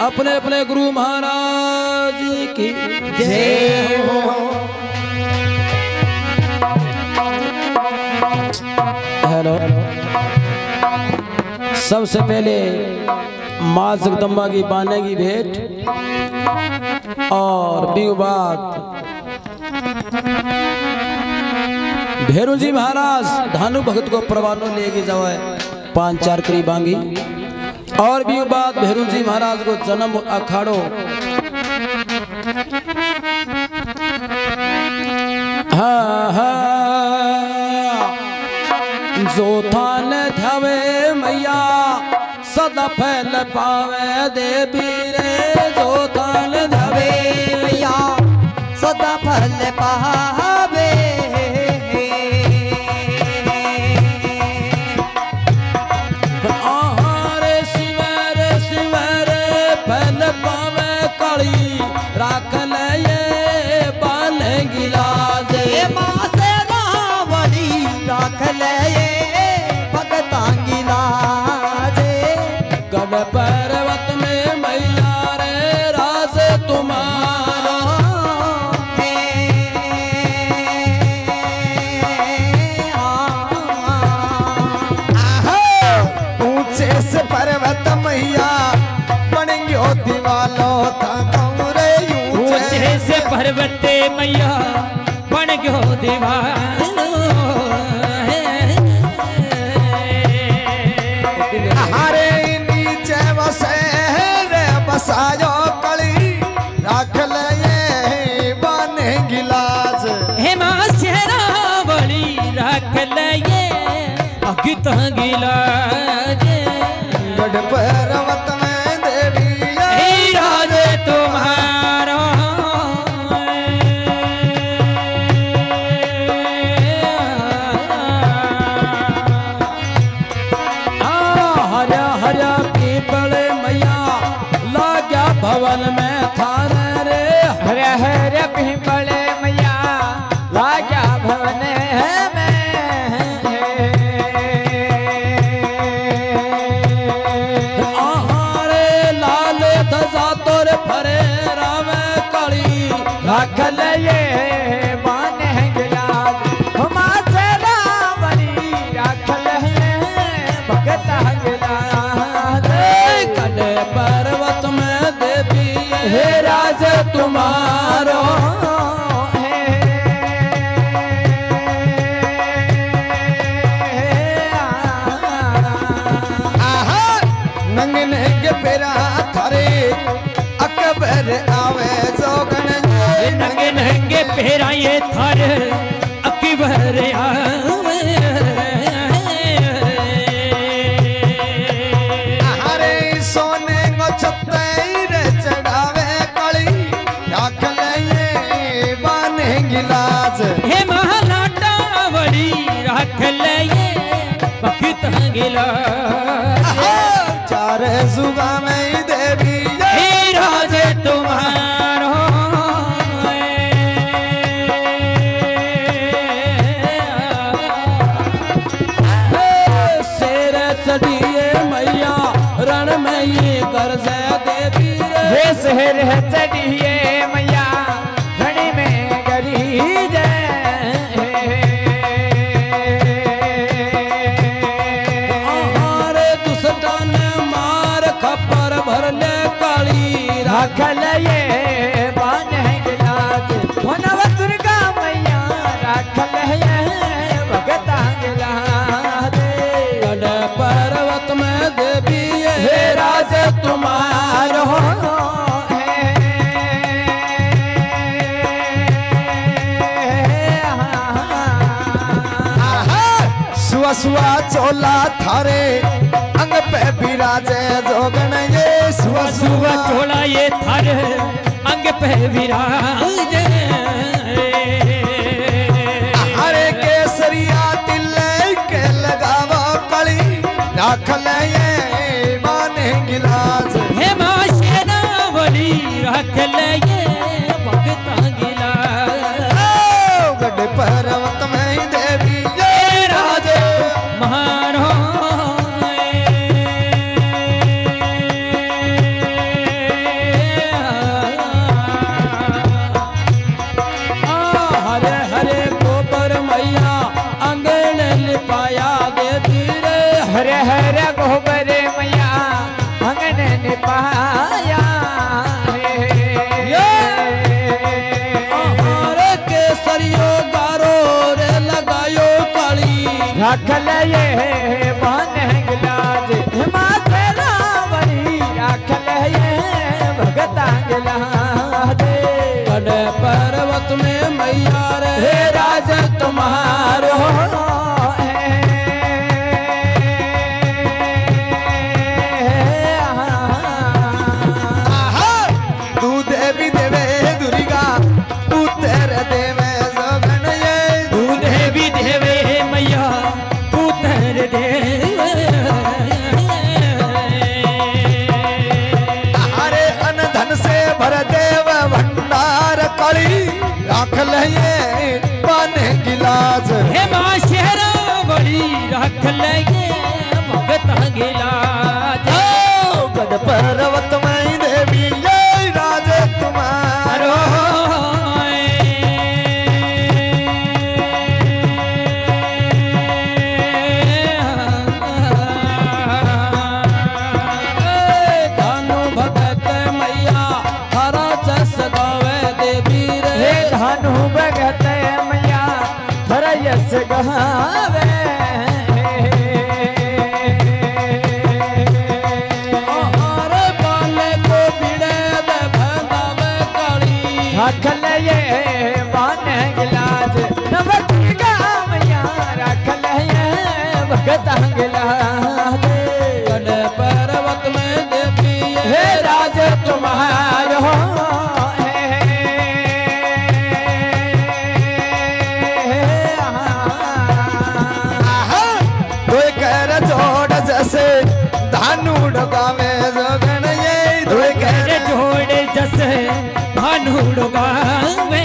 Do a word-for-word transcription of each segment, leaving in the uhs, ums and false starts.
अपने अपने गुरु महाराज की जय हो। हेलो, सबसे पहले माँ जगदम्बा की बाने की भेंट और बिग बात भेरू जी महाराज धानु भगत को परवानो लेके जावे पांच चार करी बांगी और भी बात भेरू जी महाराज को जन्म अखाड़ो हाँ हाँ जो थान ध्यावे मैया सदा फैल पावे देवी रे जो थान ध्यावे मैया सदा फैल पावे राख ले बाल गिलाज माँ से रावड़ी राख ले भगता गिलाज गढ़ पर्वत में मैया रे राज तुम्हारा ऊंचे से पर्वत मैया बन गयो दीवालो था से पर्वते मैया बन गयो दीवानो हरे नीचे बसे रे बसायो कली राख ले बने गिलास हे माँ शेरा बड़ी राख ले अगित गिलास गढ़ पर्वत में देवी राज तुम्हारा भवन में थार रे हरे हरे पिंपले मैया लाजा भवन है आहारे लाल धजा तोर फरे राम काली राख ले बान गिलास हमा से रावड़ी राख ले भगता गिलास कल पर्वत में हे राज तुम्हारो नंग नंग पेरा थारे अकबर आवे जोगन नंग नंग पेरा ये थारे अकबर आवे हरे सोने को छत्ते गिलास हे महालाटा बड़ी राख ले भगत गिलास चार जुगा में देवी हे राज तुम्हारो शेर चढ़िए मैया रण में ये गर्ज देवी रे शेर चढ़िए मैया राख ले बान गिलास नव दुर्गा मैया राख ले भगता गिलास गढ़ पर्वत में देवी हे राज तुम्हारो सुआ सुआ चोला थारे अंग पे विराजे जोगन ये सुआ सुआ चोला ये थारे अंग पे विराजे हरे केसरिया तिल के लगावा कली राख ले माने गिलास हे माँ शेरा बड़ी राख ले भगता गिलास गढ़ पर्वत में देवी राज महारो पाया देती रे हरे हरे गोबरे मैया अंगने ने पाया हमारे केसरियो गारो रे लगायो काली रखल ये बन गिलाज माथे रावड़ी रखल ये भगता गिलाज कड़े पर्वत में मैया रे राज तुम्हारो तू देवी देवे दुर्गा तू तेरे देवे जोगन ये तू देवी देवे मैया तू तेरे देवे हरे अन धन से भर देव भंडार कली राख लये पाने गिलास हे मां शेरा बड़ी रख लगे भगत गिलाज गद पर्वत में देवी ये राज तुम्हारो धानु भगत मैया हरा जस गावे देवी रे हे धानु भगत मैया हर यस गहावे हमारे बाले को बिड़े दे भगावे काली रखल ये बन गिलाज नवका मैया रखल ये भगत गिलाज कड़े पर्वत में देवी हे राज तुम्हारो कोई कर जोड़ जैसे धानु डगावे जोगन ये कोई कर तेरे जोड़े जैसे भानु डोगावे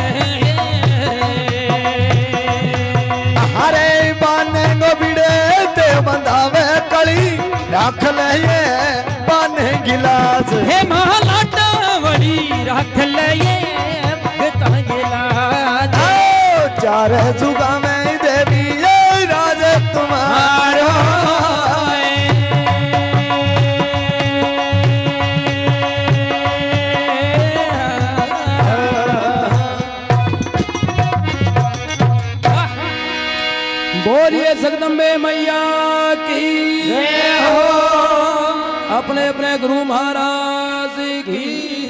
हरे बाने गो बिड़े ते बंधावे कली राख लये बाने गिलास हे महालाटा वड़ी रख लये भगत गिलाज चार जुगा में देवी ये राज तुम्हारो बोलिए जगदम्बे मैया की जय हो। अपने अपने गुरु महाराज की